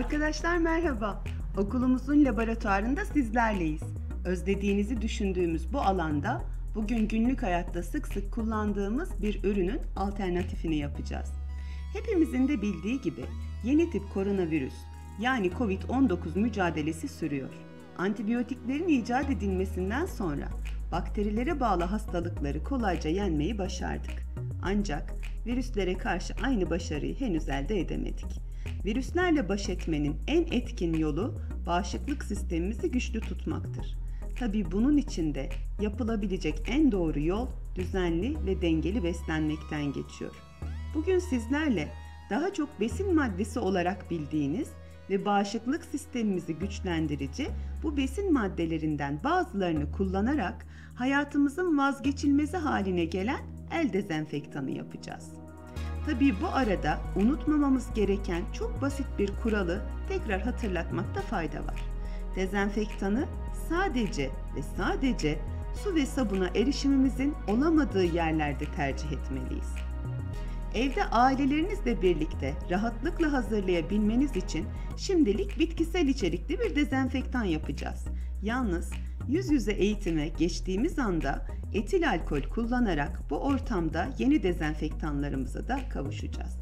Arkadaşlar merhaba. Okulumuzun laboratuvarında sizlerleyiz. Özlediğinizi düşündüğümüz bu alanda bugün günlük hayatta sık sık kullandığımız bir ürünün alternatifini yapacağız. Hepimizin de bildiği gibi yeni tip koronavirüs yani Covid-19 mücadelesi sürüyor. Antibiyotiklerin icat edilmesinden sonra bakterilere bağlı hastalıkları kolayca yenmeyi başardık. Ancak virüslere karşı aynı başarıyı henüz elde edemedik. Virüslerle baş etmenin en etkin yolu bağışıklık sistemimizi güçlü tutmaktır. Tabii bunun için de yapılabilecek en doğru yol düzenli ve dengeli beslenmekten geçiyor. Bugün sizlerle daha çok besin maddesi olarak bildiğiniz ve bağışıklık sistemimizi güçlendirici bu besin maddelerinden bazılarını kullanarak hayatımızın vazgeçilmezi haline gelen el dezenfektanı yapacağız. Tabii bu arada unutmamamız gereken çok basit bir kuralı tekrar hatırlatmakta fayda var. Dezenfektanı sadece ve sadece su ve sabuna erişimimizin olamadığı yerlerde tercih etmeliyiz. Evde ailelerinizle birlikte rahatlıkla hazırlayabilmeniz için şimdilik bitkisel içerikli bir dezenfektan yapacağız. Yalnız yüz yüze eğitime geçtiğimiz anda etil alkol kullanarak bu ortamda yeni dezenfektanlarımıza da kavuşacağız.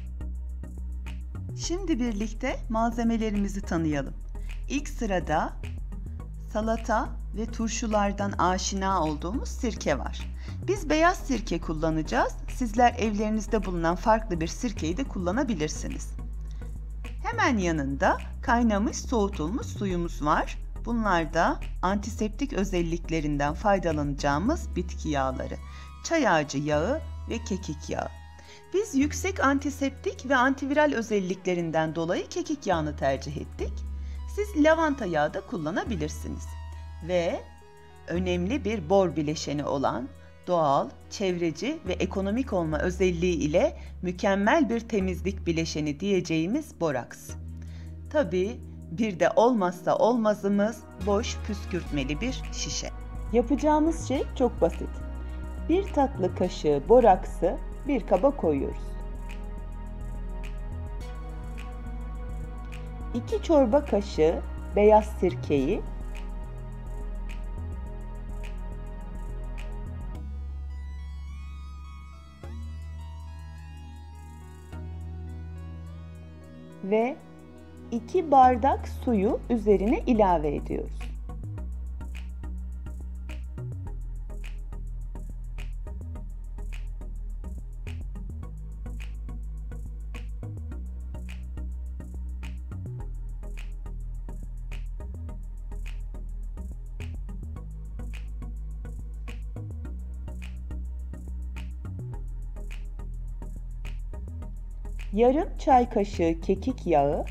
Şimdi birlikte malzemelerimizi tanıyalım. İlk sırada salata ve turşulardan aşina olduğumuz sirke var. Biz beyaz sirke kullanacağız. Sizler evlerinizde bulunan farklı bir sirkeyi de kullanabilirsiniz. Hemen yanında kaynamış soğutulmuş suyumuz var. Bunlar da antiseptik özelliklerinden faydalanacağımız bitki yağları, çay ağacı yağı ve kekik yağı. Biz yüksek antiseptik ve antiviral özelliklerinden dolayı kekik yağını tercih ettik. Siz lavanta yağı da kullanabilirsiniz. Ve önemli bir bor bileşeni olan doğal, çevreci ve ekonomik olma özelliği ile mükemmel bir temizlik bileşeni diyeceğimiz boraks. Tabii bir de olmazsa olmazımız boş püskürtmeli bir şişe. Yapacağımız şey çok basit. 1 tatlı kaşığı boraksı bir kaba koyuyoruz. 2 çorba kaşığı beyaz sirkeyi, ve 2 bardak suyu üzerine ilave ediyoruz. Yarım çay kaşığı kekik yağı,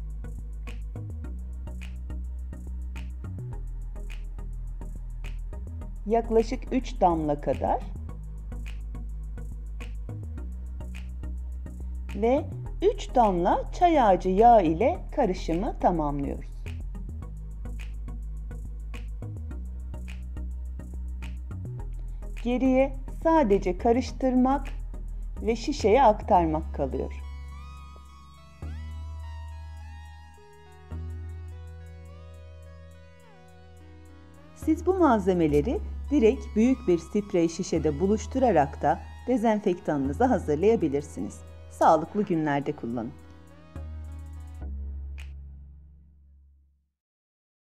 yaklaşık 3 damla kadar ve 3 damla çay ağacı yağı ile karışımı tamamlıyoruz. Geriye sadece karıştırmak ve şişeye aktarmak kalıyor. Siz bu malzemeleri direkt büyük bir sprey şişede buluşturarak da dezenfektanınızı hazırlayabilirsiniz. Sağlıklı günlerde kullanın.